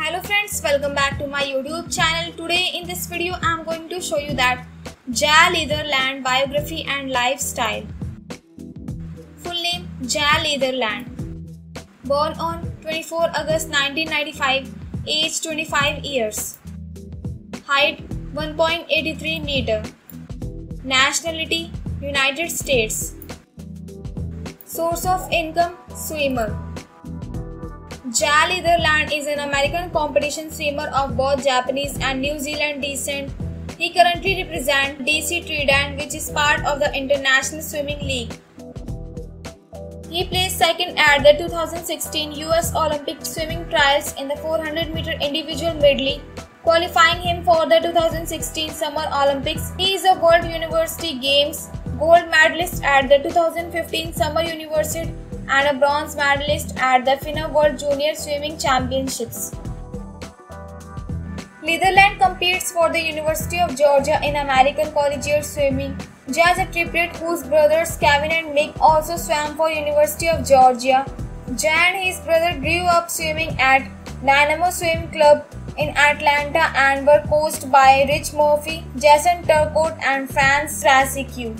Hello friends, welcome back to my YouTube channel. Today in this video I am going to show you that Jaya Leatherland biography and lifestyle. Full name Jaya Leatherland. Born on 24 August 1995, age 25 years. Height 1.83 meter. Nationality United States. Source of income swimmer. Jaya Leatherland is an American competition swimmer of both Japanese and New Zealand descent. He currently represents DC Trident, which is part of the International Swimming League. He placed second at the 2016 US Olympic swimming trials in the 400 meter individual medley, qualifying him for the 2016 Summer Olympics. He is a World University Games gold medalist at the 2015 Summer University and a bronze medalist at the FINA World Junior Swimming Championships. Leatherland competes for the University of Georgia in American Collegiate Swimming. Jaya is a triplet whose brothers Kevin and Mick also swam for University of Georgia. Jaya and his brother grew up swimming at Dynamo Swim Club in Atlanta and were coached by Rich Murphy, Jason Turcotte and Franz Trasicu.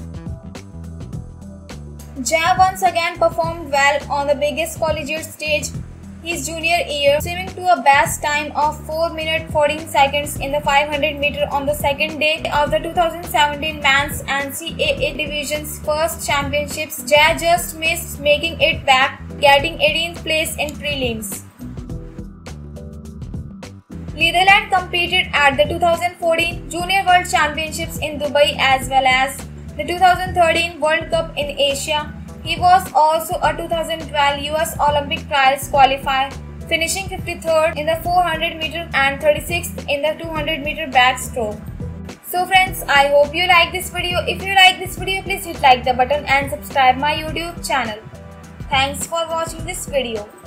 Jaya once again performed well on the biggest collegiate stage his junior year, swimming to a best time of 4 minutes 14 seconds in the 500 meter on the second day of the 2017 Men's NCAA Division's first championships. Jaya just missed making it back, getting 18th place in prelims. Leatherland competed at the 2014 Junior World Championships in Dubai as well as the 2013 World Cup in Asia. He was also a 2012 US Olympic Trials qualifier, finishing 53rd in the 400 meter and 36th in the 200 meter backstroke. So friends, I hope you like this video. If you like this video, please hit like the button and subscribe my YouTube channel. Thanks for watching this video.